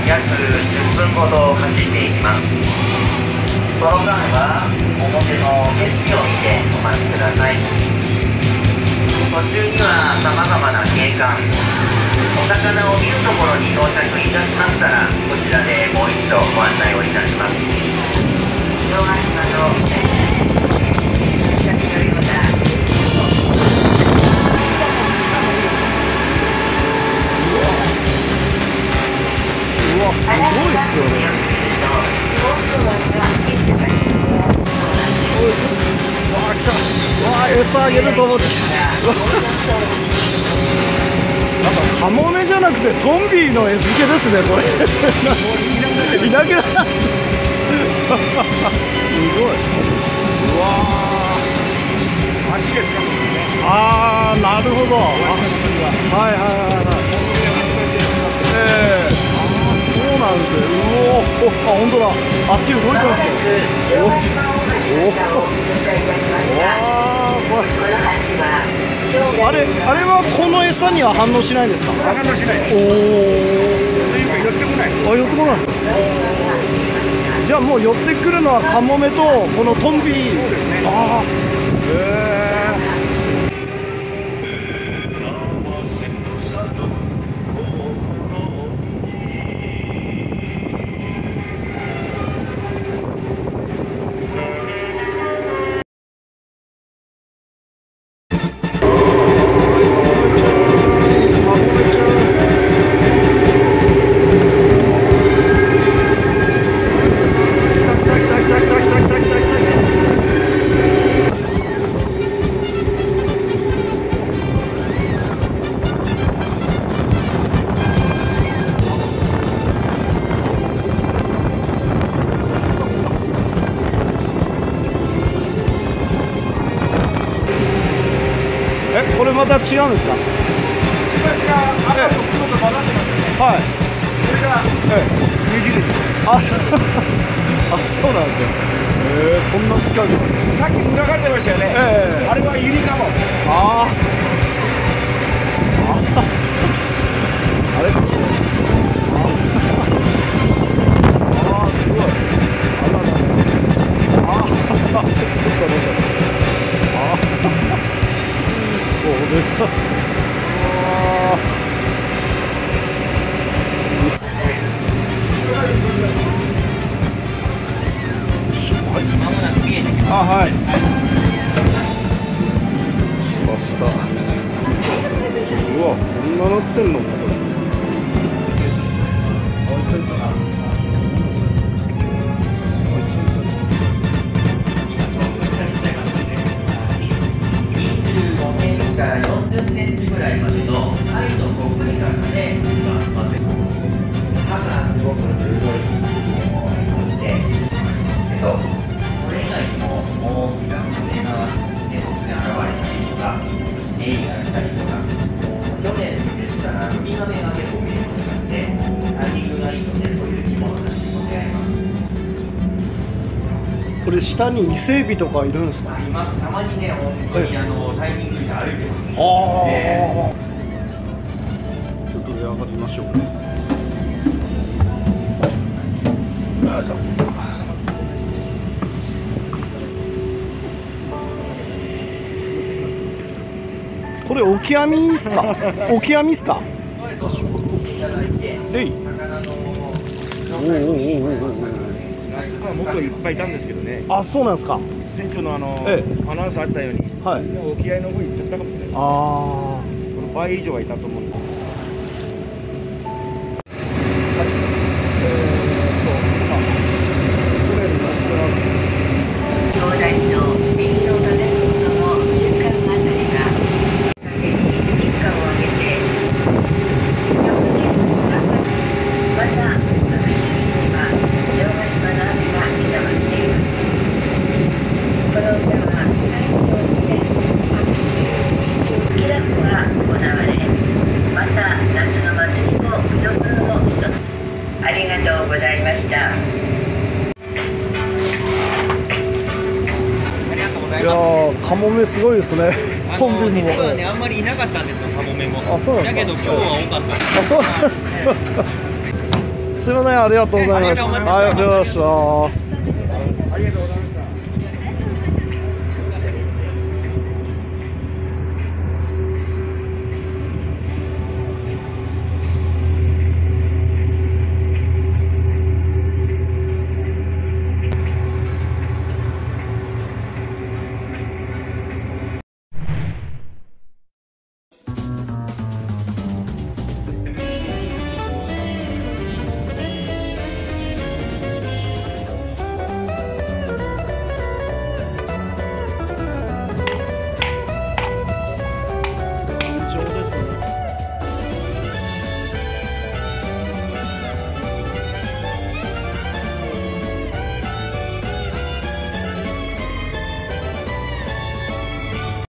約10分ほど走っていきます。その間は表の景色を見てお待ちください。途中には様々な景観、お魚を見るところに到着いたしましたら、こちらでもう一度ご案内をいたします。城ヶ島の先のようなうわ、すごいっすよね。わあ、来た。わあ、餌あげると思ってきた。なんかカモメじゃなくてトンビの餌付けですね、これ。いなくなった。すごい。うわあ。足がつかむんですね。ああ、なるほど。はいはいはいはい。そうなんですよ。うお、あ、本当だ。足動いてますよ。おお。あれはこの餌には反応しないんですか。反応しない。おお。というか寄ってこない。あ、寄ってこない。じゃあもう寄ってくるのはカモメとこのトンビ。そうですね。ああ。これまた違うんですか。はい。これが目印です。あ、そうなんですよ。こんな近く。さっき群がってましたよね。あれはユリカモ。あれ。すごい。 まもなく見えてきます。 はい。刺した。うわ、こんななってんの。 25センチから40センチぐらいまでの愛のそっくりさがね、一番集まってる。歯がすごく鋭いのもありまして、それ以外にも大きな爪が手の爪現れたりとか、エイが来たりとか、去年でしたらウミガメが結構見えましたので、タイミングがいいので、そういう生き物たちにも出会えます。 これ下に伊勢海老とかいるんですか。 います。たまにね、本当にタイミングで歩いてます。 ちょっと上上がりましょう。これオキアミですか。オキアミですか。えい。 夏はもっといっぱいいたんですけどね。 あ、そうなんですか。 船長のアナウンスあったように、 はい。 沖合の方に行っちゃったかもしれない。 ああ。 この倍以上はいたと思うんです。 カモメすごいですね。トンビも。 実はね、あんまりいなかったんですよ、カモメも。 あ、そうなんですか。 だけど今日は多かったです。 あ、そうなんですよ。 すみません、ありがとうございます。 ありがとうございましたはい、ありがとうございました。